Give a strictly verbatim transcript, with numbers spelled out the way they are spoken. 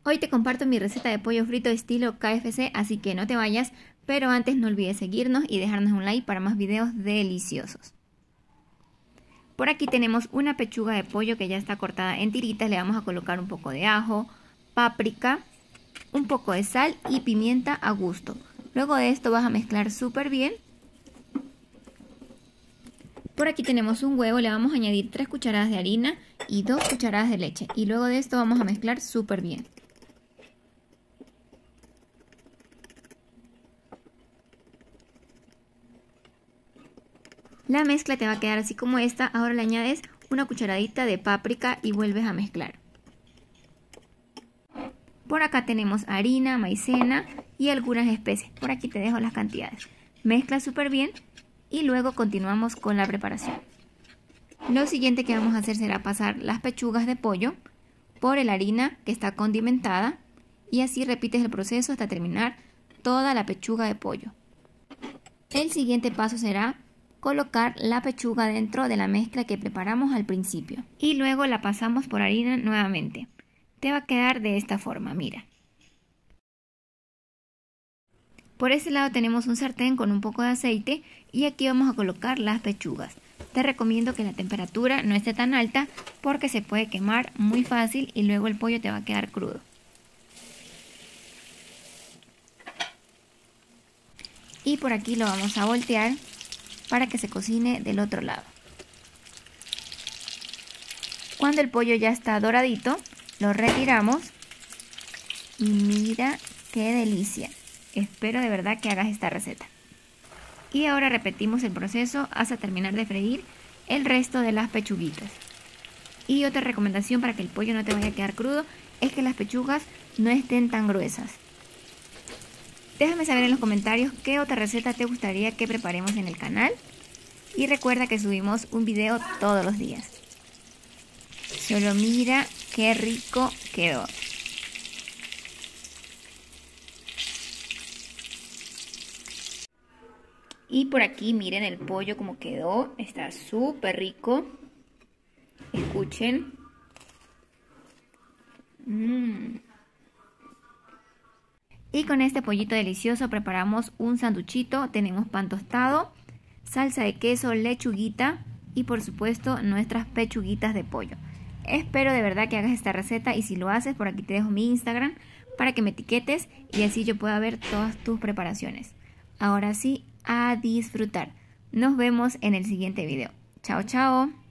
Hoy te comparto mi receta de pollo frito estilo K F C, así que no te vayas, pero antes no olvides seguirnos y dejarnos un like para más videos deliciosos. Por aquí tenemos una pechuga de pollo que ya está cortada en tiritas. Le vamos a colocar un poco de ajo, páprica, un poco de sal y pimienta a gusto. Luego de esto vas a mezclar súper bien. Por aquí tenemos un huevo, le vamos a añadir tres cucharadas de harina y dos cucharadas de leche. Y luego de esto vamos a mezclar súper bien. La mezcla te va a quedar así como esta. Ahora le añades una cucharadita de páprica y vuelves a mezclar. Por acá tenemos harina, maicena y algunas especies. Por aquí te dejo las cantidades. Mezcla súper bien y luego continuamos con la preparación. Lo siguiente que vamos a hacer será pasar las pechugas de pollo por la harina que está condimentada y así repites el proceso hasta terminar toda la pechuga de pollo. El siguiente paso será colocar la pechuga dentro de la mezcla que preparamos al principio y luego la pasamos por harina nuevamente. Te va a quedar de esta forma, mira. Por este lado tenemos un sartén con un poco de aceite y aquí vamos a colocar las pechugas. Te recomiendo que la temperatura no esté tan alta porque se puede quemar muy fácil y luego el pollo te va a quedar crudo. Y por aquí lo vamos a voltear para que se cocine del otro lado. Cuando el pollo ya está doradito, lo retiramos y mira qué delicia. Espero de verdad que hagas esta receta. Y ahora repetimos el proceso hasta terminar de freír el resto de las pechuguitas. Y otra recomendación para que el pollo no te vaya a quedar crudo es que las pechugas no estén tan gruesas. Déjame saber en los comentarios qué otra receta te gustaría que preparemos en el canal. Y recuerda que subimos un video todos los días. Solo mira qué rico quedó. Y por aquí miren el pollo como quedó. Está súper rico. Escuchen. Mm. Y con este pollito delicioso preparamos un sanduchito. Tenemos pan tostado, salsa de queso, lechuguita y por supuesto nuestras pechuguitas de pollo. Espero de verdad que hagas esta receta y si lo haces, por aquí te dejo mi Instagram para que me etiquetes y así yo pueda ver todas tus preparaciones. Ahora sí, a disfrutar. Nos vemos en el siguiente video. Chao, chao.